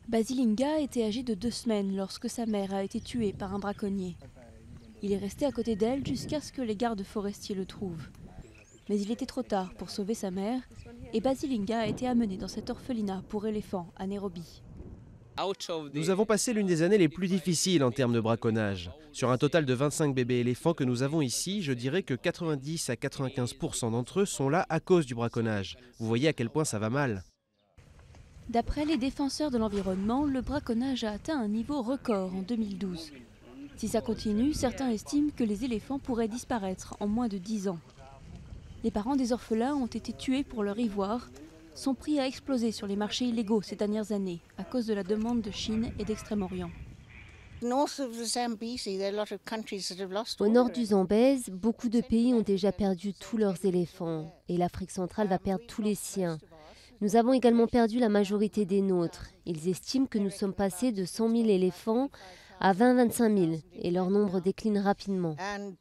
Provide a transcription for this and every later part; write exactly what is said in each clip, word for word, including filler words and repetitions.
Basilinga était âgé de deux semaines lorsque sa mère a été tuée par un braconnier. Il est resté à côté d'elle jusqu'à ce que les gardes forestiers le trouvent. Mais il était trop tard pour sauver sa mère et Basilinga a été amené dans cet orphelinat pour éléphants à Nairobi. Nous avons passé l'une des années les plus difficiles en termes de braconnage. Sur un total de vingt-cinq bébés éléphants que nous avons ici, je dirais que quatre-vingt-dix à quatre-vingt-quinze pour cent d'entre eux sont là à cause du braconnage. Vous voyez à quel point ça va mal. D'après les défenseurs de l'environnement, le braconnage a atteint un niveau record en deux mille douze. Si ça continue, certains estiment que les éléphants pourraient disparaître en moins de dix ans. Les parents des orphelins ont été tués pour leur ivoire. Son prix a explosé sur les marchés illégaux ces dernières années à cause de la demande de Chine et d'Extrême-Orient. Au nord du Zambèze, beaucoup de pays ont déjà perdu tous leurs éléphants et l'Afrique centrale va perdre tous les siens. Nous avons également perdu la majorité des nôtres. Ils estiment que nous sommes passés de cent mille éléphants à vingt à vingt-cinq mille et leur nombre décline rapidement.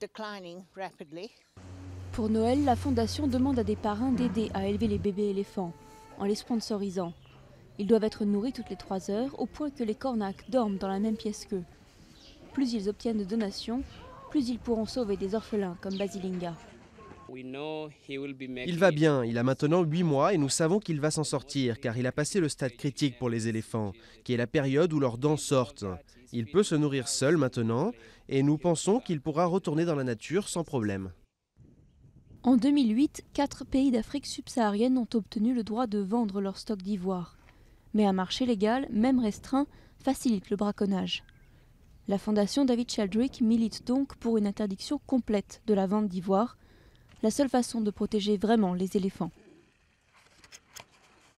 Pour Noël, la Fondation demande à des parrains d'aider à élever les bébés éléphants en les sponsorisant. Ils doivent être nourris toutes les trois heures au point que les cornacs dorment dans la même pièce qu'eux. Plus ils obtiennent de donations, plus ils pourront sauver des orphelins comme Basilinga. Il va bien, il a maintenant huit mois et nous savons qu'il va s'en sortir car il a passé le stade critique pour les éléphants, qui est la période où leurs dents sortent. Il peut se nourrir seul maintenant et nous pensons qu'il pourra retourner dans la nature sans problème. En deux mille huit, quatre pays d'Afrique subsaharienne ont obtenu le droit de vendre leur stock d'ivoire. Mais un marché légal, même restreint, facilite le braconnage. La fondation David Sheldrick milite donc pour une interdiction complète de la vente d'ivoire, la seule façon de protéger vraiment les éléphants.